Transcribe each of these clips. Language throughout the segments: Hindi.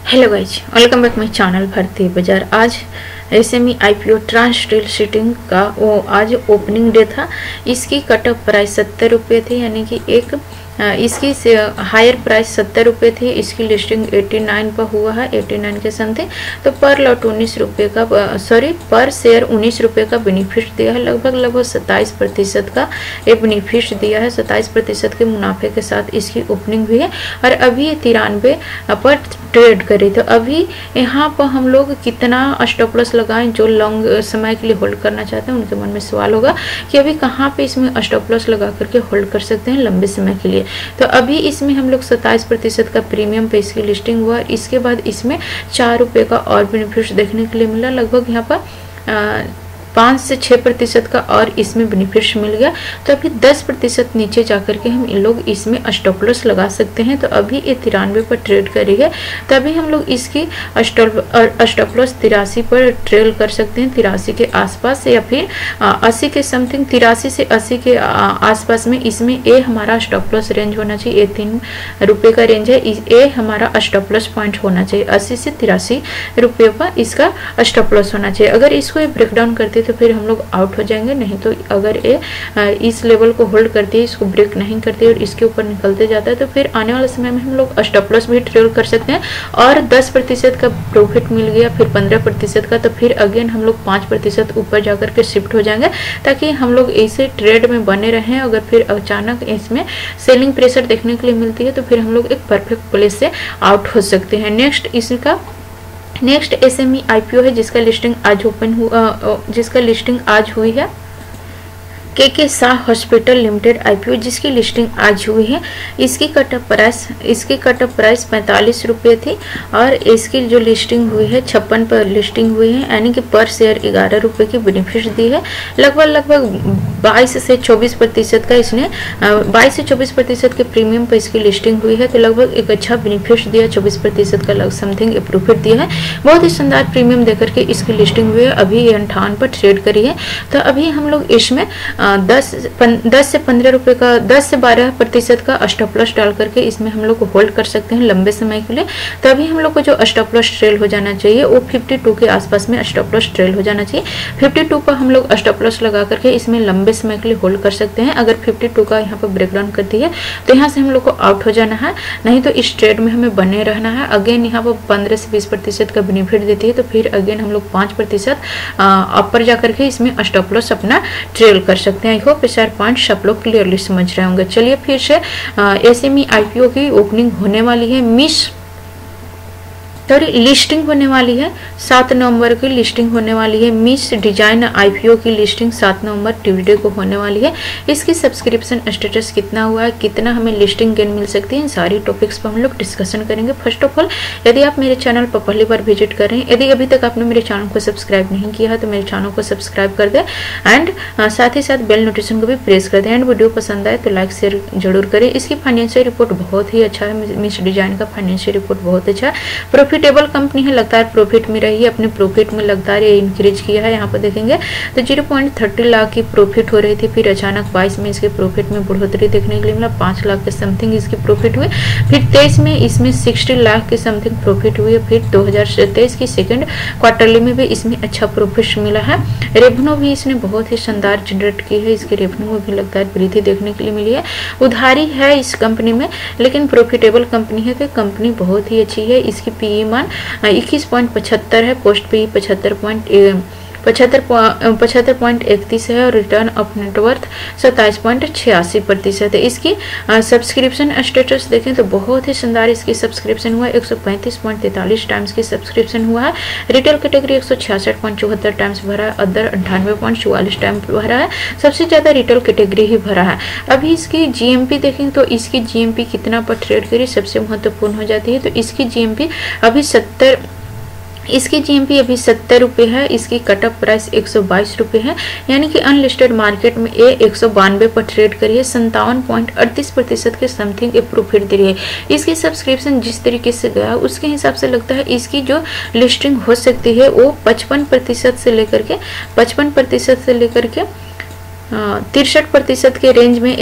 Hello guys, welcome back my channel Bharatiya Bazaar. आज SME IPO trans steel sheeting का वो आज ओपनिंग डे था। इसकी कट ऑफ प्राइस 70 रुपये थी, यानी कि इसकी हायर प्राइस 70 रुपये थी। इसकी लिस्टिंग 89 पर हुआ है, 89 के समथिंग। तो पर लॉट 19 रुपये का पर शेयर 19 रुपये का बेनिफिट दिया है। लगभग 27% का ये बेनिफिट दिया है। 27% के मुनाफे के साथ इसकी ओपनिंग हुई है और अभी 93 पर ट्रेड करी। तो अभी यहाँ पर हम लोग कितना स्टॉप लॉस लगाएं? जो लॉन्ग समय के लिए होल्ड करना चाहते हैं उनके मन में सवाल होगा कि अभी कहाँ पे इसमें स्टॉप लॉस लगा करके होल्ड कर सकते हैं लंबे समय के लिए। तो अभी इसमें हम लोग 27% का प्रीमियम पे इसकी लिस्टिंग हुआ। इसके बाद इसमें 4 रुपये का और बेनिफिट देखने के लिए मिला। लगभग यहाँ पर 5 से 6% का और इसमें बेनिफिट मिल गया। तो अभी 10% नीचे जाकर के हम इन लोग इसमें स्टॉप लॉस लगा सकते हैं। तो अभी ये 93 पर ट्रेड करी है, तभी हम लोग इसकी स्टॉप लॉस 83 पर ट्रेल कर सकते हैं, 83 के आसपास या फिर 80 के समथिंग। 83 से 80 के आसपास में इसमें ये हमारा स्टॉप लॉस रेंज होना चाहिए। ये 3 रुपये का रेंज है, ये हमारा स्टॉप लॉस पॉइंट होना चाहिए। 80 से 83 रुपये पर इसका स्टॉप लॉस होना चाहिए। अगर इसको ये ब्रेक डाउन करते तो फिर हम लोग आउट हो जाएंगे। नहीं तो अगर ये इस लेवल को होल्ड करती है, इसको ब्रेक नहीं करती और इसके ऊपर निकलते जाता है, तो फिर आने वाले समय में हम लोग स्टॉप लॉस भी ट्रेल कर सकते हैं। और 10% का प्रॉफिट मिल गया, फिर 15% का, तो फिर अगेन हम लोग 5% ऊपर जाकर के शिफ्ट हो जाएंगे, ताकि हम लोग ऐसे ट्रेड में बने रहें। अगर फिर अचानक इसमें सेलिंग प्रेशर देखने के लिए मिलती है तो फिर हम लोग एक परफेक्ट प्लेस से आउट हो सकते हैं। नेक्स्ट एसएमई आईपीओ है जिसका लिस्टिंग आज हुई है। K Shah hospital limited IPO, जिसकी लिस्टिंग आज हुई है। इसकी कट ऑफ प्राइस 45 रुपये थी और इसकी जो लिस्टिंग हुई है 56 पर लिस्टिंग हुई है, यानी कि पर शेयर 11 रुपये की बेनिफिट दी है। लगभग 22 से 24% का इसने 22 से 24% के प्रीमियम पर इसकी लिस्टिंग हुई है। तो लगभग एक अच्छा बेनिफिट दिया, 24% का समथिंग प्रॉफिट दिया है। बहुत ही शानदार प्रीमियम देकर के इसकी लिस्टिंग हुई है। अभी ये 58 पर ट्रेड करी है। तो अभी हम लोग इसमें 10 से 15 रुपये का 10 से 12% का स्टॉप लॉस डाल करके इसमें हम लोग को होल्ड कर सकते हैं लंबे समय के लिए। तभी हम लोग को जो स्टॉप लॉस ट्रेल हो जाना चाहिए वो 52 के आसपास में स्टॉप लॉस ट्रेल हो जाना चाहिए। 52 पर हम लोग स्टॉप लॉस लगा करके इसमें लंबे समय के लिए होल्ड कर सकते हैं। अगर 52 का यहाँ पर ब्रेकडाउन करती है तो यहाँ से हम लोग को आउट हो जाना है, नहीं तो इस ट्रेड में हमें बने रहना है। अगेन यहाँ पर 15 से 20% का बेनिफिट देती है, तो फिर अगेन हम लोग 5% ऊपर जाकर के इसमें स्टॉप लॉस अपना ट्रेल कर सकते हैं। आई होप 4 पॉइंट्स आप लोग क्लियरली समझ रहे होंगे। चलिए फिर से एसएमई आईपीओ की ओपनिंग होने वाली है। लिस्टिंग होने वाली है 7 नवंबर की लिस्टिंग होने वाली है। मिस डिजाइन आईपीओ की लिस्टिंग 7 नवंबर ट्यूसडे को होने वाली है। इसकी सब्सक्रिप्शन स्टेटस कितना हुआ है, कितना हमें लिस्टिंग गेन मिल सकती है, इन सारी टॉपिक्स पर हम लोग डिस्कशन करेंगे। फर्स्ट ऑफ ऑल, यदि आप मेरे चैनल पर पहली बार विजिट कर रहे हैं, यदि अभी तक आपने मेरे चैनल को सब्सक्राइब नहीं किया है तो मेरे चैनल को सब्सक्राइब कर दें एंड साथ ही साथ बेल नोटिफिकेशन को भी प्रेस कर दें। एंड वीडियो पसंद आए तो लाइक शेयर जरूर करें। इसकी फाइनेंशियल रिपोर्ट बहुत ही अच्छा है। मिस डिजाइन का फाइनेंशियल रिपोर्ट बहुत अच्छा है। प्रॉफिटेबल कंपनी है, लगातार प्रॉफिट में रही है, अपने प्रॉफिट में लगातार ये इंक्रीज किया है। यहाँ पर देखेंगे तो 0.30 लाख की प्रॉफिट हो रही थी, फिर अचानक 22 में इसके प्रॉफिट में बढ़ोतरी देखने के लिए मिला। 5 लाख के समथिंग इसकी प्रॉफिट हुई। फिर 23 में इसमें 60 लाख के समथिंग प्रॉफिट हुई है। फिर 2023 की सेकेंड क्वार्टरली में भी इसमें अच्छा प्रॉफिट मिला है। रेवेन्यू भी इसने बहुत ही शानदार जनरेट की है। इसके रेवेन्यू में भी लगातार वृद्धि देखने के लिए मिली है। उधारी है इस कंपनी में, लेकिन प्रॉफिटेबल कंपनी है, तो कंपनी बहुत ही अच्छी है। इसकी पीई मान 21.75 है, पोस्ट पी 75.31 है और रिटर्न ऑफ नेटवर्थ 27.86% है। इसकी सब्सक्रिप्शन स्टेटस देखें तो बहुत ही शानदार इसकी सब्सक्रिप्शन हुआ है। 135.43 टाइम्स की सब्सक्रिप्शन हुआ है। रिटेल कैटेगरी 166.74 टाइम्स भरा है। अदर 98.44 टाइम भरा है। सबसे ज्यादा रिटेल कैटेगरी ही भरा है। अभी इसकी जीएमपी देखें तो इसकी जीएमपी कितना पर ट्रेड करी सबसे महत्वपूर्ण हो जाती है। तो इसकी जीएमपी अभी 70 रुपये है। इसकी कट ऑफ प्राइस 122 रुपये है, यानी कि अनलिस्टेड मार्केट में ये 192 पर ट्रेड करी है। 57.38% के समथिंग ये प्रॉफिट दे रही है। इसकी सब्सक्रिप्शन जिस तरीके से गया उसके हिसाब से लगता है इसकी जो लिस्टिंग हो सकती है वो 55% से लेकर के 63% के रेंज में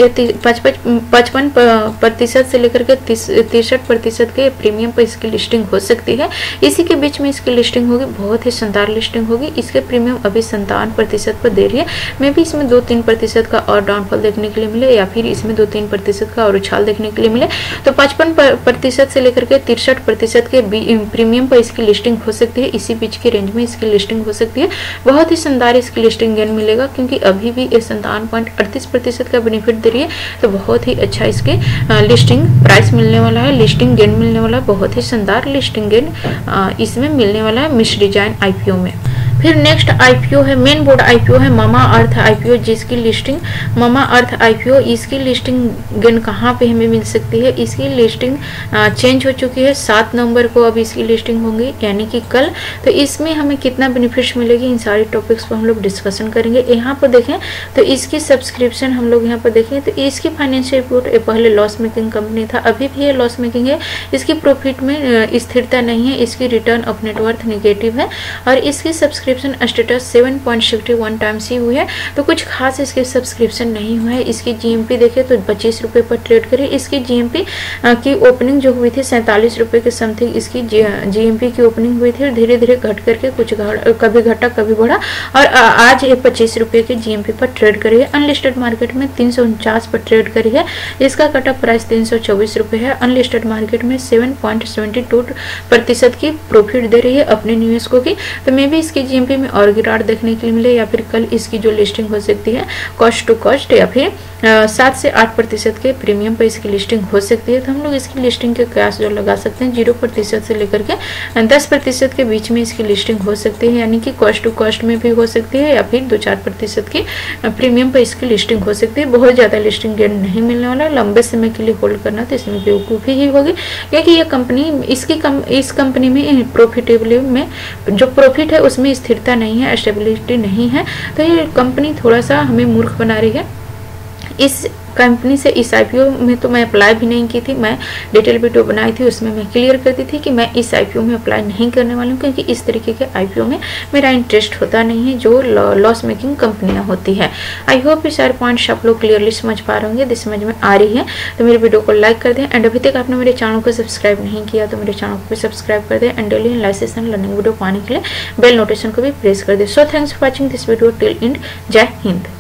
55% से लेकर के 63% के प्रीमियम पर इसकी लिस्टिंग हो सकती है। इसी के बीच में इसकी लिस्टिंग होगी, बहुत ही शानदार लिस्टिंग होगी। इसके प्रीमियम अभी 57% पर दे रही है। मे भी इसमें 2-3% का और डाउनफॉल देखने के लिए मिले, या फिर इसमें 2-3% का और उछाल देखने के लिए मिले। तो 55% से लेकर के 63% के प्रीमियम पर इसकी लिस्टिंग हो सकती है। इसी बीच के रेंज में इसकी लिस्टिंग हो सकती है। बहुत ही शानदार इसकी लिस्टिंग गेन मिलेगा, क्योंकि अभी भी 57.38% का बेनिफिट दे रही है। तो बहुत ही अच्छा इसके लिस्टिंग प्राइस मिलने वाला है, लिस्टिंग गेन मिलने वाला है। बहुत ही शानदार लिस्टिंग गेन इसमें मिलने वाला है मिस डिजाइन आईपीओ में। फिर नेक्स्ट आईपीओ है, मेन बोर्ड आईपीओ है मामा अर्थ आईपीओ, जिसकी लिस्टिंग मामा अर्थ आईपीओ, इसकी लिस्टिंग गेन कहाँ पे हमें मिल सकती है। इसकी लिस्टिंग चेंज हो चुकी है, 7 नवंबर को अब इसकी लिस्टिंग होंगी, यानी कि कल। तो इसमें हमें कितना बेनिफिट्स मिलेगी, इन सारे टॉपिक्स पर हम लोग डिस्कशन करेंगे। यहाँ पर देखें तो इसकी सब्सक्रिप्शन हम लोग यहाँ पर देखें तो इसकी फाइनेंशियल रिपोर्ट पहले लॉस मेकिंग कंपनी था, अभी भी ये लॉस मेकिंग है। इसकी प्रॉफिट में स्थिरता नहीं है, इसकी रिटर्न ऑफ नेटवर्थ नेगेटिव है, और इसकी सब्सक्रिप्शन स्टेटस 7.61 टाइम्स ही हुई है। तो कुछ खास इसके सब्सक्रिप्शन नहीं हुआ है। इसकी जीएमपी देखे तो 25 रुपये पर ट्रेड करी। इसकी जीएमपी की ओपनिंग जो हुई थी 47 रुपये के समथिंग इसकी जीएमपी की ओपनिंग हुई थी, धीरे धीरे घट करके कुछ कभी घटा कभी बढ़ा, और आज ये 25 रुपये की जीएमपी पर ट्रेड करी है। अनलिस्टेड मार्केट में 349 पर ट्रेड करी है। इसका कट ऑफ प्राइस 324 रुपये है। अनलिस्टेड मार्केट में 7.72% की प्रॉफिट दे रही है अपने निवेशकों की। तो मे भी इसकी जीएमपी में और गिरावट देखने के लिए मिले, या फिर कल इसकी जो लिस्टिंग हो सकती है कॉस्ट टू कॉस्ट, या फिर 7 से 8% के प्रीमियम पर इसकी लिस्टिंग हो सकती है। तो हम लोग इसकी लिस्टिंग के कयास जो लगा सकते हैं 0% से लेकर के 10% के बीच में इसकी लिस्टिंग हो सकती है, यानी कि कॉस्ट टू कॉस्ट में भी हो सकती है, या फिर 2-4% की प्रीमियम पर इसकी लिस्टिंग हो सकती है। बहुत ज़्यादा लिस्टिंग गेन नहीं मिलने वाला, लंबे समय के लिए होल्ड करना तो इसमें बेवकूफ़ी ही होगी, क्योंकि ये कंपनी इस कंपनी में प्रॉफिटेबली में जो प्रॉफिट है उसमें स्थिरता नहीं है, स्टेबिलिटी नहीं है। तो ये कंपनी थोड़ा सा हमें मूर्ख बना रही है। इस कंपनी से इस आईपीओ में तो मैं अप्लाई भी नहीं की थी, मैं डिटेल वीडियो बनाई थी, उसमें मैं क्लियर करती थी कि मैं इस आईपीओ में अप्लाई नहीं करने वाली हूँ, क्योंकि इस तरीके के आईपीओ में मेरा इंटरेस्ट होता नहीं है, जो लॉस मेकिंग कंपनियाँ होती है। आई होप ये सारे पॉइंट्स आप लोग क्लियरली समझ पा रहे होंगे, समझ में आ रही है। तो मेरे वीडियो को लाइक कर दें, एंड अभी तक आपने मेरे चैनल को सब्सक्राइब नहीं किया तो मेरे चैनल को भी सब्सक्राइब कर दें, and daily analysis and learning video पाने के लिए बेल नोटिफिकेशन को भी प्रेस कर दें। So thanks for watching this video till end. जय हिंद।